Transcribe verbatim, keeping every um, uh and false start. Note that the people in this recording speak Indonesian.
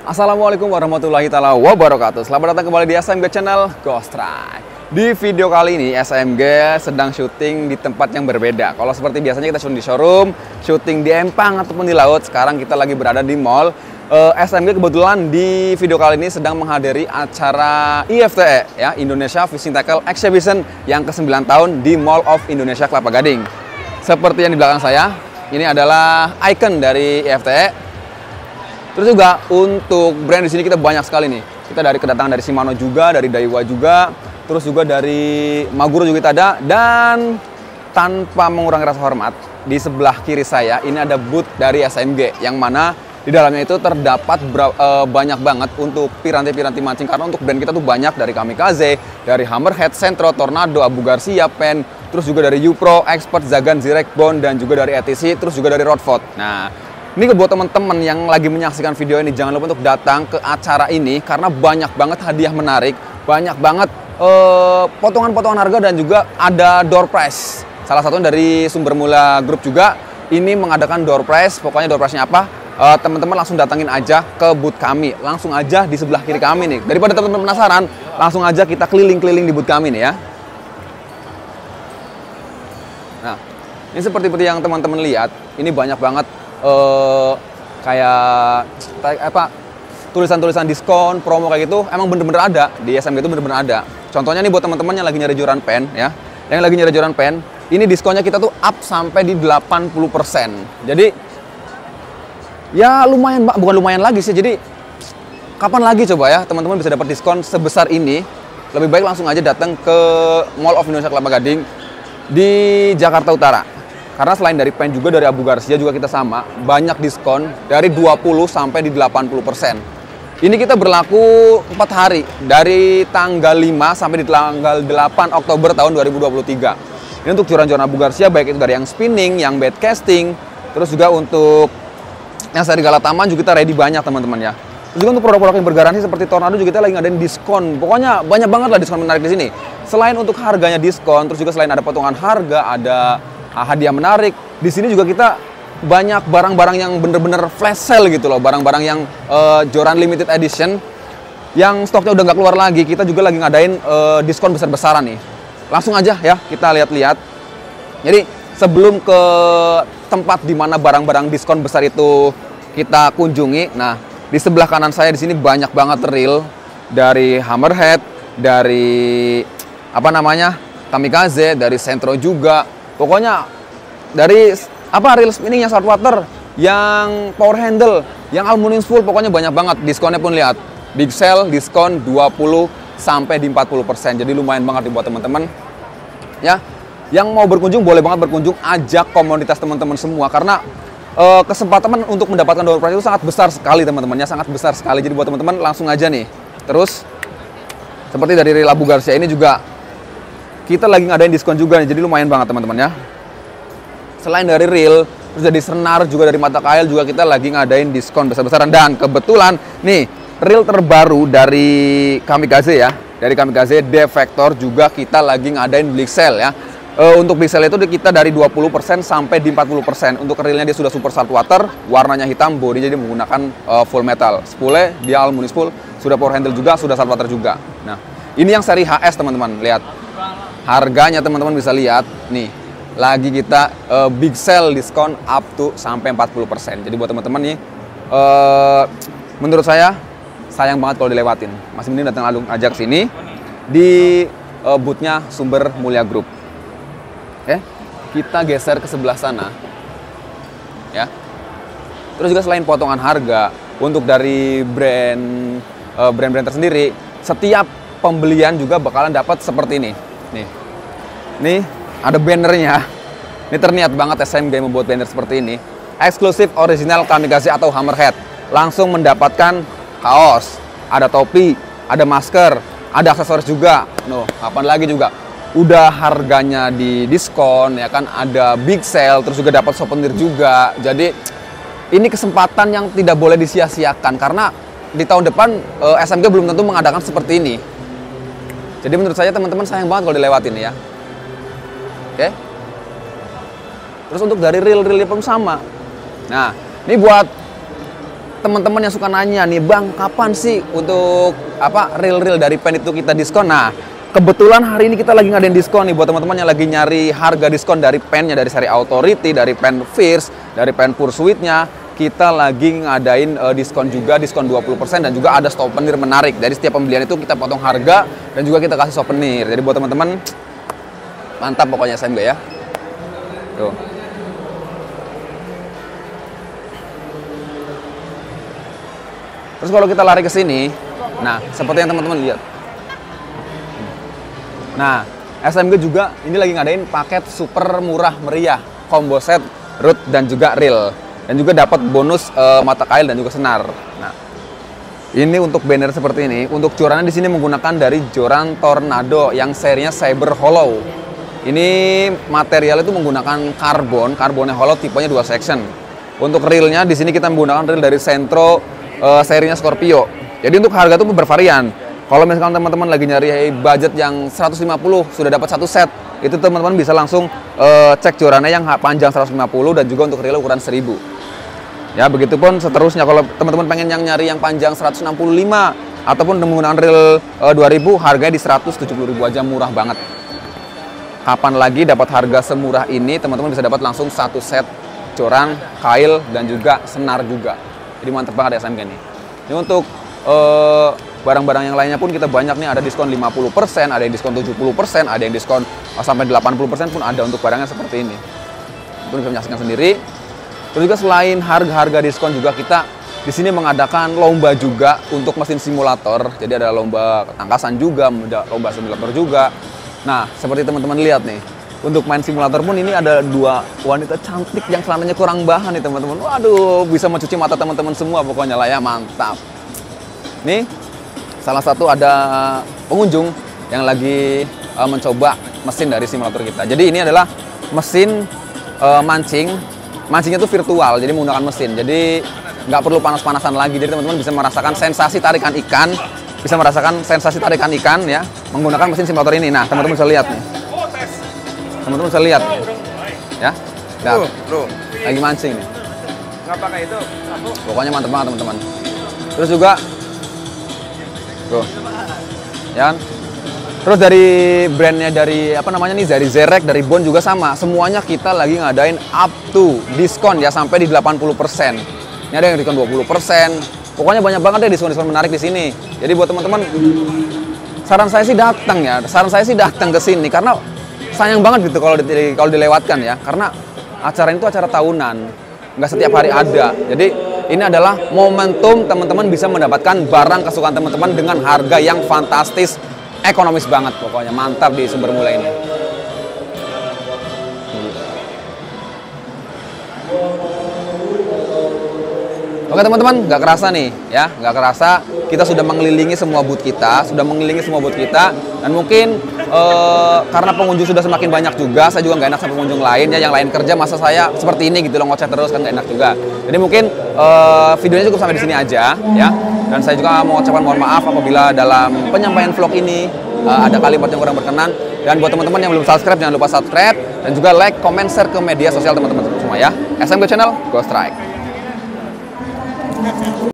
Assalamualaikum warahmatullahi taala wabarakatuh. Selamat datang kembali di S M G Channel Ghost Ride. Di video kali ini S M G sedang syuting di tempat yang berbeda. Kalau seperti biasanya kita syuting di showroom, syuting di empang ataupun di laut. Sekarang kita lagi berada di mall. uh, S M G kebetulan di video kali ini sedang menghadiri acara I F T E ya, Indonesia Fishing Tackle Exhibition yang ke sembilan tahun di Mall of Indonesia Kelapa Gading. Seperti yang di belakang saya, ini adalah icon dari I F T E. Terus juga untuk brand di sini kita banyak sekali nih. Kita dari kedatangan dari Shimano juga, dari Daiwa juga, terus juga dari Maguro juga kita ada. Dan tanpa mengurangi rasa hormat, di sebelah kiri saya ini ada booth dari S M G yang mana di dalamnya itu terdapat uh, banyak banget untuk piranti-piranti mancing, karena untuk brand kita tuh banyak, dari Kamikaze, dari Hammerhead, Centro, Tornado, Abu Garcia, Pen, terus juga dari U-Pro, Expert, Zagan, Zirek, Bond, dan juga dari E T C, terus juga dari Rodford. Nah, ini buat teman-teman yang lagi menyaksikan video ini, jangan lupa untuk datang ke acara ini karena banyak banget hadiah menarik, banyak banget potongan-potongan uh, harga, dan juga ada door prize. Salah satunya dari Sumber Mula Group juga ini mengadakan door prize. Pokoknya door prize-nya apa? Uh, teman-teman langsung datangin aja ke booth kami, langsung aja di sebelah kiri kami nih. Daripada teman-teman penasaran, langsung aja kita keliling-keliling di booth kami nih ya. Nah, ini seperti yang teman-teman lihat, ini banyak banget Uh, kayak apa tulisan-tulisan diskon, promo kayak gitu. Emang bener-bener ada di S M G itu, bener-bener ada. Contohnya nih buat teman-teman yang lagi nyari joran pen ya, yang lagi nyari joran pen, ini diskonnya kita tuh up sampai di delapan puluh persen. Jadi ya lumayan, bukan lumayan lagi sih. Jadi kapan lagi coba ya teman-teman bisa dapat diskon sebesar ini? Lebih baik langsung aja datang ke Mall of Indonesia Kelapa Gading di Jakarta Utara. Karena selain dari pen juga dari Abu Garcia juga kita sama, banyak diskon dari dua puluh sampai di delapan puluh persen. Ini kita berlaku empat hari, dari tanggal lima sampai di tanggal delapan Oktober tahun dua ribu dua puluh tiga. Ini untuk joran-joran Abu Garcia, baik itu dari yang spinning, yang bait casting, terus juga untuk yang serigala taman juga kita ready banyak teman-teman ya. Terus juga untuk produk-produk yang bergaransi seperti Tornado juga kita lagi ngadain diskon. Pokoknya banyak banget lah diskon menarik di sini. Selain untuk harganya diskon, terus juga selain ada potongan harga, ada hadiah menarik. Di sini juga kita banyak barang-barang yang bener-bener flash sale gitu loh, barang-barang yang uh, joran limited edition yang stoknya udah nggak keluar lagi. Kita juga lagi ngadain uh, diskon besar-besaran nih. Langsung aja ya kita lihat-lihat. Jadi sebelum ke tempat di mana barang-barang diskon besar itu kita kunjungi, nah di sebelah kanan saya di sini banyak banget reel dari Hammerhead, dari apa namanya Kamikaze, dari Centro juga. Pokoknya dari apa reel spinning yang saltwater, yang power handle, yang aluminium spool, pokoknya banyak banget. Diskonnya pun lihat, big sale diskon dua puluh sampai di empat puluh persen. Jadi lumayan banget buat teman-teman. Ya, yang mau berkunjung boleh banget berkunjung, ajak komunitas teman-teman semua karena uh, kesempatan untuk mendapatkan door prize itu sangat besar sekali teman-temannya, sangat besar sekali. Jadi buat teman-teman langsung aja nih. Terus seperti dari reel Abu Garcia ini juga kita lagi ngadain diskon juga nih, jadi lumayan banget teman-teman ya. Selain dari reel, terus dari senar, juga dari mata kail juga kita lagi ngadain diskon besar-besaran. Dan kebetulan nih, reel terbaru dari Kamikaze ya, dari Kamikaze Defector juga kita lagi ngadain big sale ya. E, untuk big sale itu kita dari dua puluh persen sampai di empat puluh persen. Untuk reelnya dia sudah super saltwater, warnanya hitam, body jadi menggunakan uh, full metal. Spoolnya dia aluminium spool, sudah power handle juga, sudah saltwater juga. Nah, ini yang seri H S teman-teman, lihat. Harganya teman-teman bisa lihat nih, lagi kita uh, big sale diskon up to sampai empat puluh persen. Jadi buat teman-teman nih, uh, menurut saya sayang banget kalau dilewatin. Masih mending datang langsung aja ke sini di uh, boothnya Sumber Mulia Group. Oke, kita geser ke sebelah sana. Ya. Terus juga selain potongan harga untuk dari brand uh, brand-brand tersendiri, setiap pembelian juga bakalan dapat seperti ini. Nih, nih ada bannernya. Ini terniat banget S M G membuat banner seperti ini. Eksklusif original Kamikaze atau Hammerhead. Langsung mendapatkan kaos, ada topi, ada masker, ada aksesoris juga. Nuh, kapan lagi juga. Udah harganya di diskon, ya kan? Ada big sale, terus juga dapat souvenir juga. Jadi ini kesempatan yang tidak boleh disia-siakan karena di tahun depan S M G belum tentu mengadakan seperti ini. Jadi menurut saya teman-teman sayang banget kalau dilewatin ya. Oke. Terus untuk dari reel-reelnya pun sama. Nah, ini buat teman-teman yang suka nanya nih, Bang, kapan sih untuk apa reel-reel dari pen itu kita diskon? Nah, kebetulan hari ini kita lagi ngadain diskon nih buat teman-teman yang lagi nyari harga diskon dari pennya, dari seri Authority, dari pen Fierce, dari pen Pursuit-nya. Kita lagi ngadain uh, diskon juga, diskon dua puluh persen dan juga ada souvenir menarik. Jadi setiap pembelian itu kita potong harga dan juga kita kasih souvenir. Jadi buat teman-teman, mantap pokoknya S M G ya. Tuh. Terus kalau kita lari ke sini, nah seperti yang teman-teman lihat. Nah, S M G juga ini lagi ngadain paket super murah meriah, combo set, root dan juga reel. Dan juga dapat bonus uh, mata kail dan juga senar. Nah, ini untuk banner seperti ini. Untuk jorannya di sini menggunakan dari joran Tornado yang serinya Cyber Hollow. Ini material itu menggunakan karbon, karbonnya hollow, tipenya dua section. Untuk reelnya di sini kita menggunakan reel dari Centro uh, serinya Scorpio. Jadi untuk harga itu bervarian. Kalau misalkan teman-teman lagi nyari budget yang seratus lima puluh sudah dapat satu set, itu teman-teman bisa langsung uh, cek jorannya yang panjang seratus lima puluh dan juga untuk reel ukuran seribu. Ya, begitupun seterusnya kalau teman-teman pengen yang nyari yang panjang seratus enam puluh lima ataupun menggunakan reel uh, dua ribu, harganya di seratus tujuh puluh ribu aja, murah banget. Kapan lagi dapat harga semurah ini, teman-teman bisa dapat langsung satu set joran, kail dan juga senar juga. Jadi mantep banget ya S M G nih. Ini untuk uh, barang-barang yang lainnya pun kita banyak nih, ada diskon lima puluh persen, ada yang diskon tujuh puluh persen, ada yang diskon uh, sampai delapan puluh persen pun ada untuk barangnya seperti ini. Teman bisa menyaksikan sendiri. Terus juga selain harga-harga diskon juga kita di sini mengadakan lomba juga untuk mesin simulator. Jadi ada lomba ketangkasan juga, ada lomba simulator juga. Nah, seperti teman-teman lihat nih, untuk main simulator pun ini ada dua wanita cantik yang celananya kurang bahan nih teman-teman. Waduh, bisa mencuci mata teman-teman semua pokoknya lah ya, mantap. Nih, salah satu ada pengunjung yang lagi uh, mencoba mesin dari simulator kita. Jadi ini adalah mesin uh, mancing. Mancingnya itu virtual, jadi menggunakan mesin. Jadi nggak perlu panas-panasan lagi. Jadi teman-teman bisa merasakan sensasi tarikan ikan, bisa merasakan sensasi tarikan ikan ya, menggunakan mesin simulator ini. Nah, teman-teman bisa lihat nih. Teman-teman bisa lihat, ya. Lihat, lagi mancing nih. Nggak pakai itu. Pokoknya mantep banget teman-teman. Terus juga, tuh, ya kan? Terus dari brandnya dari apa namanya nih, dari Zerek, dari Bond juga sama. Semuanya kita lagi ngadain up to diskon ya sampai di delapan puluh persen. Ini ada yang diskon dua puluh persen. Pokoknya banyak banget deh diskon-diskon menarik di sini. Jadi buat teman-teman, saran saya sih datang ya. Saran saya sih datang ke sini karena sayang banget gitu kalau di, kalau dilewatkan ya. Karena acara itu acara tahunan, nggak setiap hari ada. Jadi ini adalah momentum teman-teman bisa mendapatkan barang kesukaan teman-teman dengan harga yang fantastis. Ekonomis banget pokoknya, mantap di Sumber Mula ini. Oke teman-teman, nggak kerasa nih ya, nggak kerasa kita sudah mengelilingi semua booth kita, sudah mengelilingi semua booth kita, dan mungkin eh, karena pengunjung sudah semakin banyak juga, saya juga nggak enak sama pengunjung lain ya, yang lain kerja masa saya seperti ini gitu loh, ngoceh terus kan nggak enak juga. Jadi mungkin eh, videonya cukup sampai di sini aja ya, dan saya juga mau ucapkan mohon maaf apabila dalam penyampaian vlog ini eh, ada kalimat yang kurang berkenan. Dan buat teman-teman yang belum subscribe, jangan lupa subscribe dan juga like, comment, share ke media sosial teman-teman semua ya. S M G Channel, go strike.